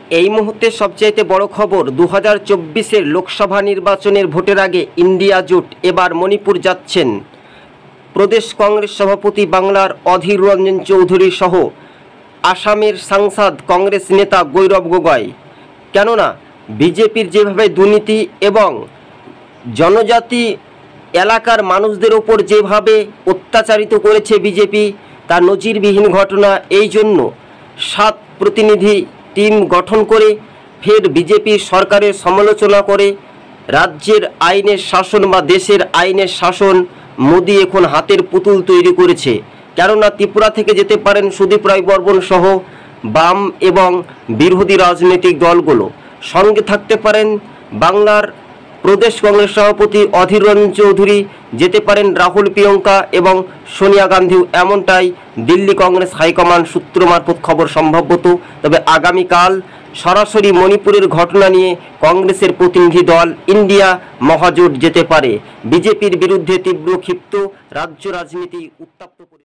এই মুহূর্তে সবচাইতে বড় খবর 2024-এর লোকসভা নির্বাচনের ভোটের আগে ইন্ডিয়া জোট এবার মণিপুর যাচ্ছেন। প্রদেশ কংগ্রেস সভাপতি বাংলার অধীর রঞ্জন চৌধুরী সহ আসামের সাংসদ কংগ্রেস নেতা গৈরব গগৈ। কেননা বিজেপির যেভাবে দুর্নীতি এবং জনজাতি এলাকার মানুষদের ওপর যেভাবে অত্যাচারিত করেছে বিজেপি, তা নজিরবিহীন ঘটনা। এই জন্য 7 প্রতিনিধি টিম গঠন করে ফের বিজেপি সরকারের সমালোচনা করে রাজ্যের আইনের শাসন বা দেশের আইনের শাসন মোদি এখন হাতের পুতুল তৈরি করেছে। কেননা ত্রিপুরা থেকে যেতে পারেন সুদীপ রায় বর্মন সহ বাম এবং বিরোধী রাজনৈতিক দলগুলো, সঙ্গে থাকতে পারেন বাংলার প্রদেশ কংগ্রেস সভাপতি অধীর রঞ্জন চৌধুরী, যেতে পারেন রাহুল, প্রিয়ঙ্কা এবং সোনিয়া গান্ধীও, এমনটাই দিল্লি কংগ্রেস হাইকমান্ড সূত্র মারফত খবর সম্ভবত। তবে আগামীকাল সরাসরি মণিপুরের ঘটনা নিয়ে কংগ্রেসের প্রতিনিধি দল ইন্ডিয়া মহাজোট যেতে পারে। বিজেপির বিরুদ্ধে তীব্র ক্ষিপ্ত রাজ্য রাজনীতি উত্তপ্ত।